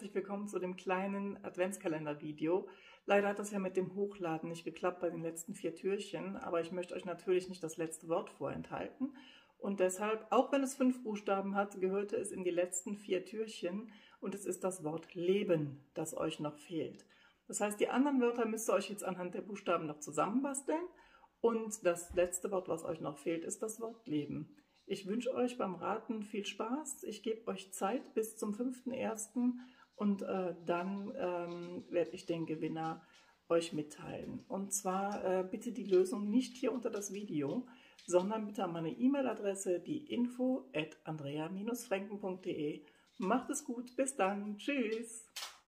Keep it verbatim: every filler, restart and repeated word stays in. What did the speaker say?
herzlich willkommen zu dem kleinen Adventskalender-Video. Leider hat das ja mit dem Hochladen nicht geklappt bei den letzten vier Türchen, aber ich möchte euch natürlich nicht das letzte Wort vorenthalten. Und deshalb, auch wenn es fünf Buchstaben hat, gehörte es in die letzten vier Türchen und es ist das Wort Leben, das euch noch fehlt. Das heißt, die anderen Wörter müsst ihr euch jetzt anhand der Buchstaben noch zusammenbasteln und das letzte Wort, was euch noch fehlt, ist das Wort Leben. Ich wünsche euch beim Raten viel Spaß. Ich gebe euch Zeit bis zum fünften ersten und äh, dann ähm, werde ich den Gewinner euch mitteilen. Und zwar äh, bitte die Lösung nicht hier unter das Video, sondern bitte an meine E-Mail-Adresse, die info at andrea Bindestrich franken punkt de. Macht es gut, bis dann, tschüss!